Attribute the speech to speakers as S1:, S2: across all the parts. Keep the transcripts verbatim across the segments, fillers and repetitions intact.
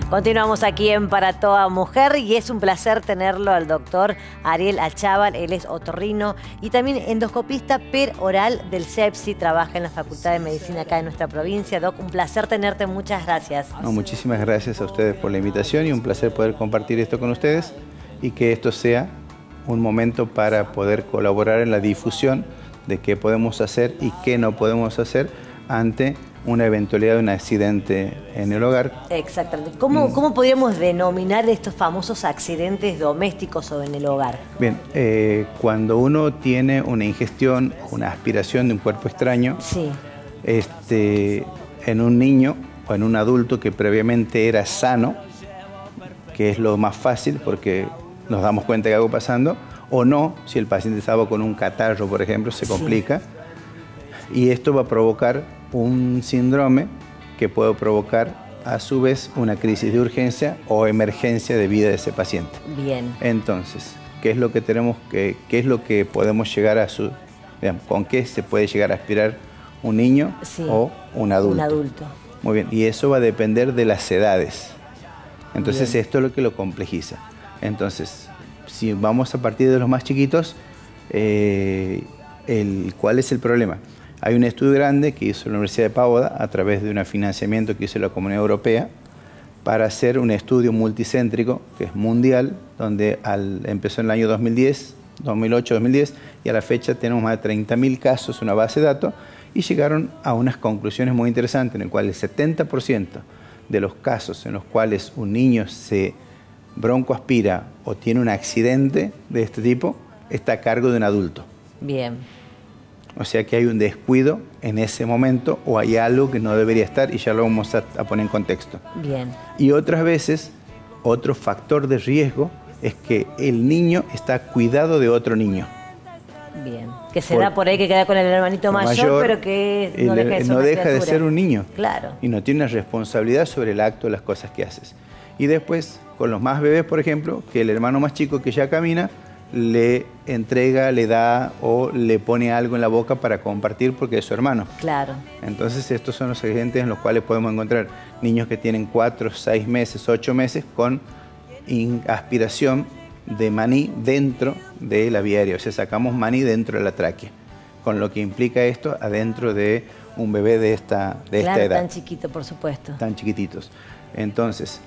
S1: Continuamos aquí en Para Toda Mujer y es un placer tenerlo al doctor Ariel Achával. Él es otorrino y también endoscopista peroral del CEPSI. Trabaja en la Facultad de Medicina acá en nuestra provincia. Doc, un placer tenerte. Muchas gracias.
S2: No, muchísimas gracias a ustedes por la invitación y un placer poder compartir esto con ustedes y que esto sea un momento para poder colaborar en la difusión de qué podemos hacer y qué no podemos hacer ante una eventualidad de un accidente en el hogar.
S1: Exactamente. ¿Cómo, ¿Cómo podríamos denominar estos famosos accidentes domésticos o en el hogar?
S2: Bien, eh, cuando uno tiene una ingestión, una aspiración de un cuerpo extraño,
S1: sí.
S2: este, en un niño o en un adulto que previamente era sano, que es lo más fácil porque nos damos cuenta que algo pasando, o no, si el paciente estaba con un catarro, por ejemplo, se complica, sí. Y esto va a provocar un síndrome que puede provocar a su vez una crisis de urgencia o emergencia de vida de ese paciente.
S1: Bien.
S2: Entonces, ¿qué es lo que tenemos que, qué es lo que podemos llegar a su, digamos, con qué se puede llegar a aspirar un niño sí. o un adulto?
S1: Un adulto.
S2: Muy bien, y eso va a depender de las edades. Entonces, bien. Esto es lo que lo complejiza. Entonces, si vamos a partir de los más chiquitos, eh, el, ¿cuál es el problema? Hay un estudio grande que hizo la Universidad de Padua a través de un financiamiento que hizo la Comunidad Europea para hacer un estudio multicéntrico que es mundial, donde al, empezó en el año dos mil diez, dos mil ocho, dos mil diez y a la fecha tenemos más de treinta mil casos, una base de datos, y llegaron a unas conclusiones muy interesantes en el cual el setenta por ciento de los casos en los cuales un niño se broncoaspira o tiene un accidente de este tipo está a cargo de un adulto.
S1: Bien.
S2: O sea que hay un descuido en ese momento o hay algo que no debería estar y ya lo vamos a, a poner en contexto.
S1: Bien.
S2: Y otras veces, otro factor de riesgo es que el niño está cuidado de otro niño.
S1: Bien. Que se por, da por ahí que queda con el hermanito mayor, mayor pero que no
S2: el,
S1: deja, de ser,
S2: no deja de ser un niño.
S1: Claro.
S2: Y no tiene una responsabilidad sobre el acto de las cosas que haces. Y después, con los más bebés, por ejemplo, que el hermano más chico que ya camina, le entrega, le da o le pone algo en la boca para compartir porque es su hermano.
S1: Claro.
S2: Entonces estos son los accidentes en los cuales podemos encontrar niños que tienen cuatro, seis meses, ocho meses con aspiración de maní dentro de la vía aérea. O sea, sacamos maní dentro de la tráquea, con lo que implica esto adentro de un bebé de esta, de
S1: claro,
S2: esta edad.
S1: Tan chiquito, por supuesto.
S2: Tan chiquititos. Entonces,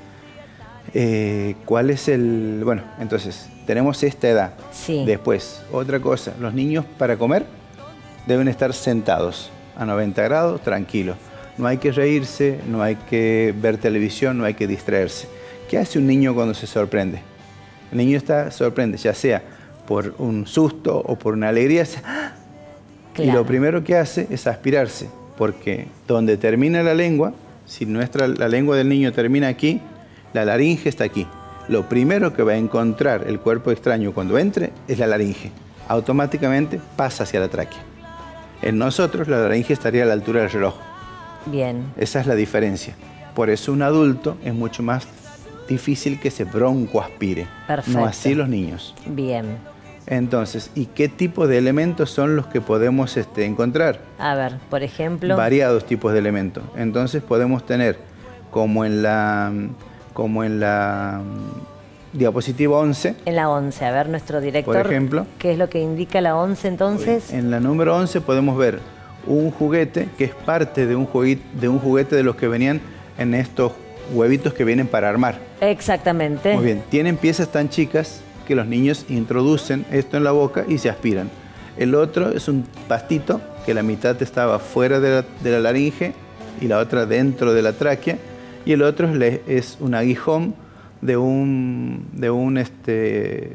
S2: eh, ¿cuál es el...? Bueno, entonces... tenemos esta edad.
S1: Sí.
S2: Después, otra cosa, los niños para comer deben estar sentados a noventa grados, tranquilos. No hay que reírse, no hay que ver televisión, no hay que distraerse. ¿Qué hace un niño cuando se sorprende? El niño está sorprende, ya sea por un susto o por una alegría. ¡Ah! Claro. Y lo primero que hace es aspirarse, porque donde termina la lengua, si nuestra, la lengua del niño termina aquí, la laringe está aquí. Lo primero que va a encontrar el cuerpo extraño cuando entre es la laringe. Automáticamente pasa hacia la tráquea. En nosotros la laringe estaría a la altura del reloj.
S1: Bien.
S2: Esa es la diferencia. Por eso un adulto es mucho más difícil que se broncoaspire.
S1: Perfecto.
S2: No así los niños.
S1: Bien.
S2: Entonces, ¿y qué tipo de elementos son los que podemos este, encontrar?
S1: A ver, por ejemplo.
S2: Variados tipos de elementos. Entonces podemos tener como en la... como en la um, diapositiva once.
S1: En la once, a ver, nuestro director,
S2: por ejemplo,
S1: ¿qué es lo que indica la once entonces?
S2: En la número once podemos ver un juguete que es parte de un juguete, de un juguete de los que venían en estos huevitos que vienen para armar.
S1: Exactamente.
S2: Muy bien, tienen piezas tan chicas que los niños introducen esto en la boca y se aspiran. El otro es un pastito que la mitad estaba fuera de la, de la laringe y la otra dentro de la tráquea. Y el otro es un aguijón de un, de un, este,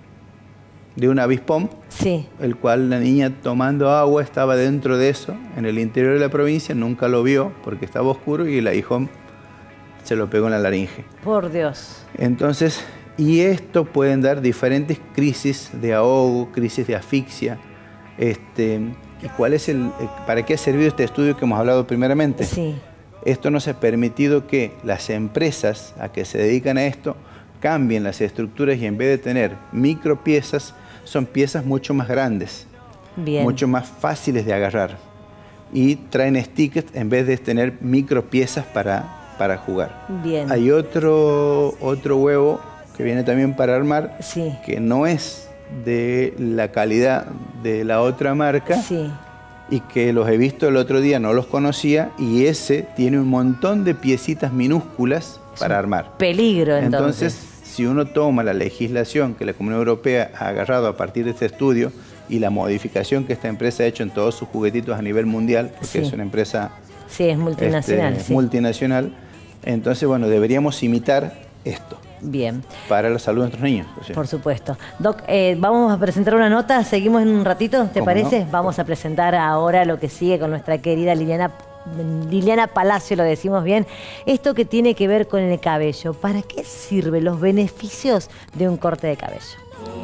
S2: de un avispón,
S1: sí.
S2: El cual la niña tomando agua estaba dentro de eso, en el interior de la provincia, nunca lo vio porque estaba oscuro y el aguijón se lo pegó en la laringe.
S1: Por Dios.
S2: Entonces, y esto pueden dar diferentes crisis de ahogo, crisis de asfixia. Este, ¿y cuál es el, para qué ha servido este estudio que hemos hablado primeramente?
S1: Sí.
S2: Esto nos ha permitido que las empresas a que se dedican a esto cambien las estructuras y en vez de tener micropiezas, son piezas mucho más grandes,
S1: Bien.
S2: mucho más fáciles de agarrar. Y traen stickers en vez de tener micropiezas para para jugar.
S1: Bien.
S2: Hay otro, otro huevo que viene también para armar,
S1: sí.
S2: que no es de la calidad de la otra marca,
S1: sí.
S2: y que los he visto el otro día, no los conocía, y ese tiene un montón de piecitas minúsculas para armar.
S1: Peligro, entonces.
S2: Entonces, si uno toma la legislación que la Comunidad Europea ha agarrado a partir de este estudio y la modificación que esta empresa ha hecho en todos sus juguetitos a nivel mundial, porque
S1: sí.
S2: es una empresa
S1: sí, es multinacional,
S2: este,
S1: sí.
S2: multinacional, entonces, bueno, deberíamos imitar esto.
S1: Bien.
S2: Para la salud de nuestros niños. O sea.
S1: Por supuesto. Doc, eh, vamos a presentar una nota, seguimos en un ratito, ¿te parece?
S2: No?
S1: Vamos a presentar ahora lo que sigue con nuestra querida Liliana, Liliana Palacio, lo decimos bien. Esto que tiene que ver con el cabello. ¿Para qué sirven los beneficios de un corte de cabello?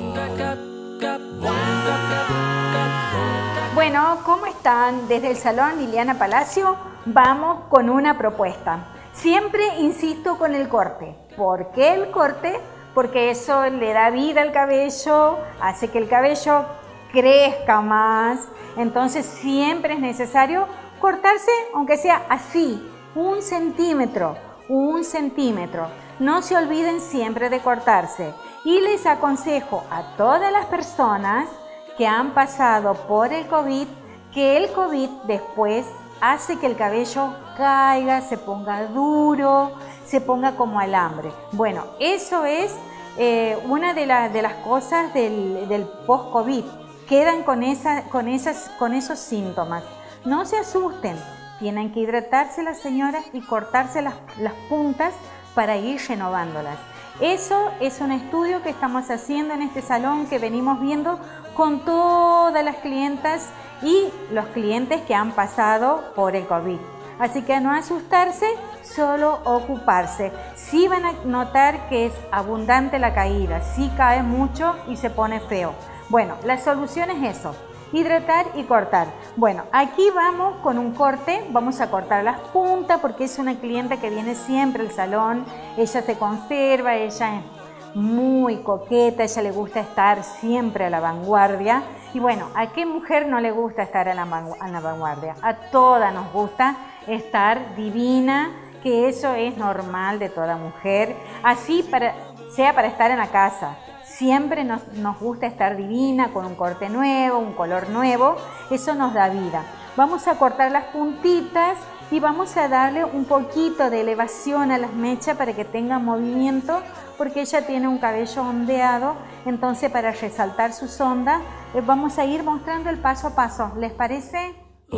S3: Bueno, ¿cómo están? Desde el Salón Liliana Palacio vamos con una propuesta. Siempre insisto con el corte. ¿Por qué el corte? Porque eso le da vida al cabello, hace que el cabello crezca más. Entonces siempre es necesario cortarse, aunque sea así, un centímetro, un centímetro. No se olviden siempre de cortarse. Y les aconsejo a todas las personas que han pasado por el COVID, que el COVID después hace que el cabello caiga, se ponga duro, se ponga como alambre. Bueno, eso es eh, una de, la, de las cosas del, del post-COVID. Quedan con, esa, con, esas, con esos síntomas. No se asusten, tienen que hidratarse las señoras y cortarse las, las puntas para ir renovándolas. Eso es un estudio que estamos haciendo en este salón, que venimos viendo con todas las clientas y los clientes que han pasado por el COVID. Así que no asustarse, solo ocuparse. Sí van a notar que es abundante la caída, sí cae mucho y se pone feo. Bueno, la solución es eso, hidratar y cortar. Bueno, aquí vamos con un corte, vamos a cortar las puntas porque es una clienta que viene siempre al salón, ella se conserva, ella es muy coqueta, a ella le gusta estar siempre a la vanguardia. Y bueno, ¿a qué mujer no le gusta estar a la, a la vanguardia? A todas nos gusta estar divina, que eso es normal de toda mujer, así para, sea para estar en la casa. Siempre nos, nos gusta estar divina, con un corte nuevo, un color nuevo, eso nos da vida. Vamos a cortar las puntitas y vamos a darle un poquito de elevación a las mechas para que tengan movimiento, porque ella tiene un cabello ondeado, entonces para resaltar sus ondas eh, vamos a ir mostrando el paso a paso. ¿Les parece?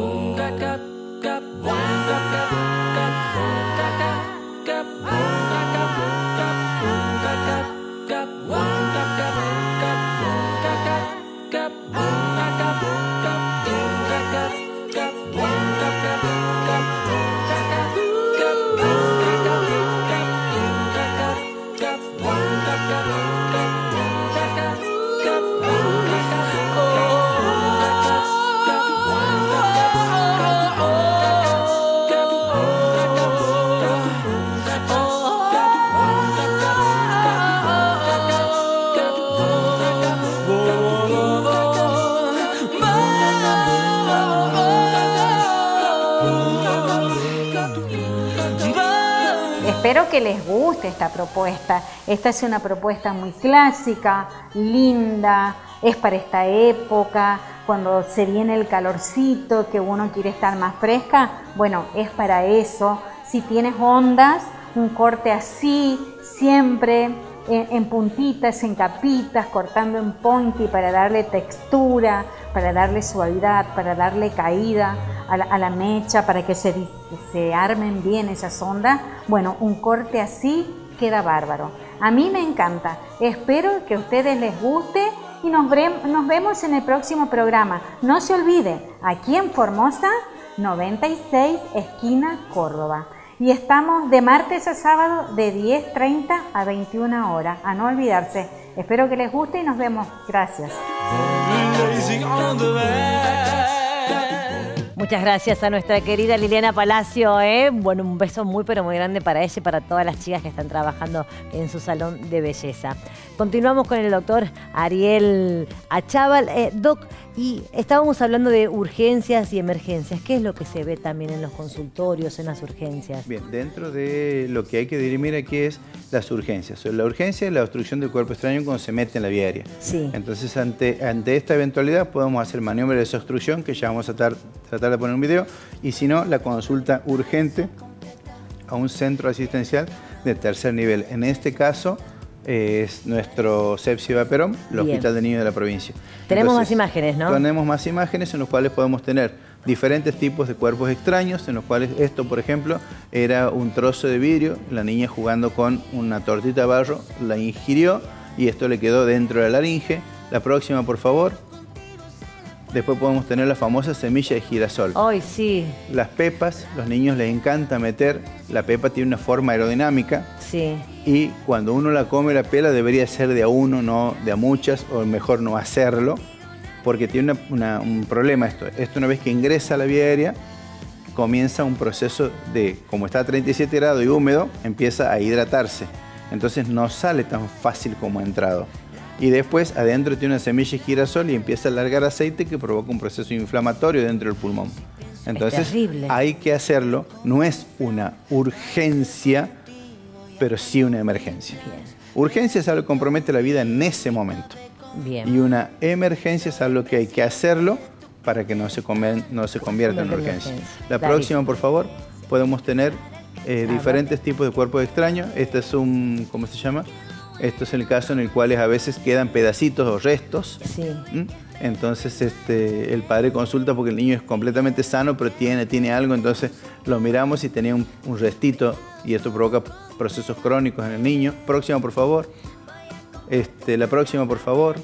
S3: Espero que les guste esta propuesta. Esta es una propuesta muy clásica, linda, es para esta época, cuando se viene el calorcito, que uno quiere estar más fresca. Bueno, es para eso. Si tienes ondas, un corte así, siempre en, en puntitas, en capitas, cortando en pointy para darle textura, para darle suavidad, para darle caída a la, a la mecha, para que se, se armen bien esas ondas. Bueno, un corte así queda bárbaro. A mí me encanta. Espero que a ustedes les guste y nos, nos vemos en el próximo programa. No se olviden, aquí en Formosa, noventa y seis, esquina Córdoba. Y estamos de martes a sábado de diez treinta a veintiuna horas. A no olvidarse. Espero que les guste y nos vemos. Gracias.
S1: Muchas gracias a nuestra querida Liliana Palacio. ¿eh? Bueno, un beso muy, pero muy grande para ella y para todas las chicas que están trabajando en su salón de belleza. Continuamos con el doctor Ariel Achával. Eh, doc, y estábamos hablando de urgencias y emergencias. ¿Qué es lo que se ve también en los consultorios, en las urgencias?
S2: Bien, dentro de lo que hay que dirimir aquí es las urgencias. La urgencia es la obstrucción del cuerpo extraño cuando se mete en la vía aérea.
S1: Sí.
S2: Entonces, ante, ante esta eventualidad podemos hacer maniobra de desobstrucción, que ya vamos a tratar, tratar de poner un video, y si no, la consulta urgente a un centro asistencial de tercer nivel. En este caso, es nuestro Sepsi Eva Perón, el
S1: Bien.
S2: Hospital de Niños de la provincia.
S1: Tenemos
S2: Entonces,
S1: más imágenes, ¿no?
S2: Tenemos más imágenes en los cuales podemos tener diferentes tipos de cuerpos extraños, en los cuales esto, por ejemplo, era un trozo de vidrio, la niña jugando con una tortita de barro, la ingirió y esto le quedó dentro de la laringe. La próxima, por favor. Después podemos tener la famosa semilla de girasol.
S1: Ay, sí.
S2: Las pepas, los niños les encanta meter, la pepa tiene una forma aerodinámica.
S1: Sí.
S2: Y cuando uno la come, la pela debería ser de a uno, no de a muchas, o mejor no hacerlo, porque tiene una, una, un problema esto. Esto una vez que ingresa a la vía aérea, comienza un proceso de, como está a treinta y siete grados y húmedo, empieza a hidratarse. Entonces no sale tan fácil como ha entrado. Y después adentro tiene una semilla de girasol y empieza a largar aceite que provoca un proceso inflamatorio dentro del pulmón. Entonces
S1: es terrible.
S2: Hay que hacerlo. No es una urgencia, pero sí una emergencia.
S1: Bien.
S2: Urgencia es algo que compromete la vida en ese momento.
S1: Bien.
S2: Y una emergencia es algo que hay que hacerlo para que no se, come, no se convierta en urgencia. La
S1: Clarísimo.
S2: próxima, por favor, podemos tener eh, diferentes tipos de cuerpos extraños. Este es un, ¿cómo se llama? Esto es el caso en el cual a veces quedan pedacitos o restos.
S1: Sí.
S2: ¿Mm? Entonces este, el padre consulta porque el niño es completamente sano, pero tiene, tiene algo, entonces lo miramos y tenía un, un restito y esto provoca procesos crónicos en el niño. Próxima, por favor. Este, la próxima, por favor.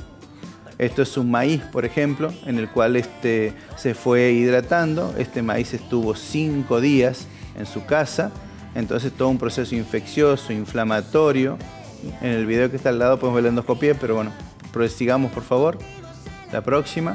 S2: Esto es un maíz, por ejemplo, en el cual este, se fue hidratando. Este maíz estuvo cinco días en su casa, entonces todo un proceso infeccioso, inflamatorio. En el video que está al lado podemos ver la endoscopía, pero bueno, prosigamos, por favor. La próxima.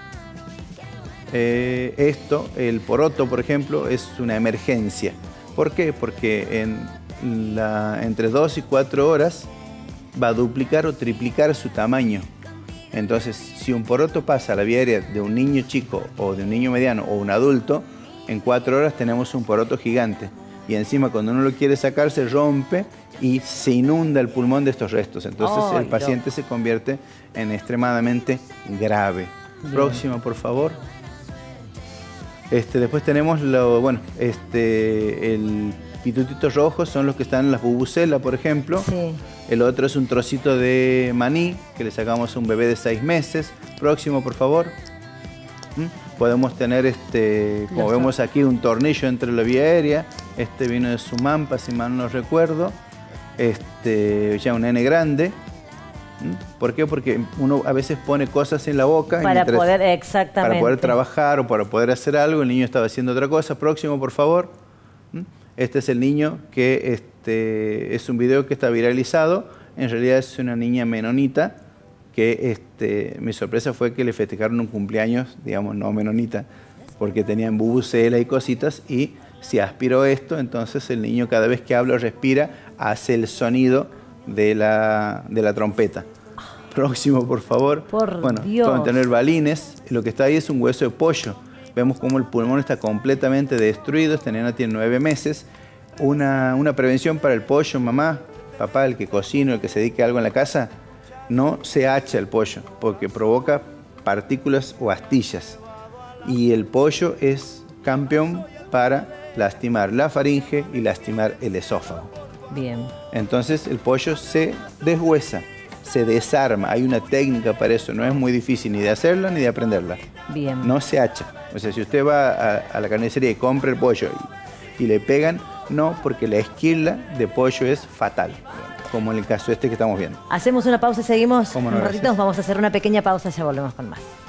S2: Eh, esto, el poroto, por ejemplo, es una emergencia. ¿Por qué? Porque en la, entre dos y cuatro horas va a duplicar o triplicar su tamaño. Entonces, si un poroto pasa a la vía aérea de un niño chico o de un niño mediano o un adulto, en cuatro horas tenemos un poroto gigante. Y encima, cuando uno lo quiere sacar, se rompe y se inunda el pulmón de estos restos. Entonces,
S1: Ay,
S2: el paciente
S1: no.
S2: se convierte en extremadamente grave.
S1: Bien.
S2: Próxima, por favor. Este, después tenemos lo, bueno, este, el pitutito rojo, son los que están en las bubucelas, por ejemplo.
S1: Sí.
S2: El otro es un trocito de maní que le sacamos a un bebé de seis meses. Próximo, por favor. ¿Mm? Podemos tener, este, como
S1: Los
S2: vemos aquí, un tornillo entre la vía aérea. Este vino de Sumampa, si mal no recuerdo. Este, ya un nene grande. ¿Mm? ¿Por qué? Porque uno a veces pone cosas en la boca.
S1: Para
S2: mientras,
S1: poder, exactamente.
S2: Para poder trabajar o para poder hacer algo. El niño estaba haciendo otra cosa. Próximo, por favor. ¿Mm? Este es el niño que este, es un video que está viralizado. En realidad es una niña menonita que este, mi sorpresa fue que le festejaron un cumpleaños, digamos, no menonita, porque tenían bubucela y cositas, y si aspiró esto, entonces el niño cada vez que habla o respira hace el sonido de la, de la trompeta. Próximo, por favor.
S1: Por
S2: bueno,
S1: Dios.
S2: pueden tener balines. Lo que está ahí es un hueso de pollo. Vemos cómo el pulmón está completamente destruido. Esta nena tiene nueve meses. Una, una prevención para el pollo, mamá, papá, el que cocina, el que se dedique a algo en la casa, no se hacha el pollo porque provoca partículas o astillas. Y el pollo es campeón para lastimar la faringe y lastimar el esófago.
S1: Bien.
S2: Entonces el pollo se deshuesa, se desarma. Hay una técnica para eso, no es muy difícil ni de hacerla ni de aprenderla.
S1: Bien.
S2: No se hacha. O sea, si usted va a, a la carnicería y compra el pollo y, y le pegan, no, porque la esquila de pollo es fatal, como en el caso este que estamos viendo.
S1: Hacemos una pausa y seguimos
S2: ¿Cómo no?
S1: un ratito.
S2: Gracias.
S1: Vamos a hacer una pequeña pausa, ya volvemos con más.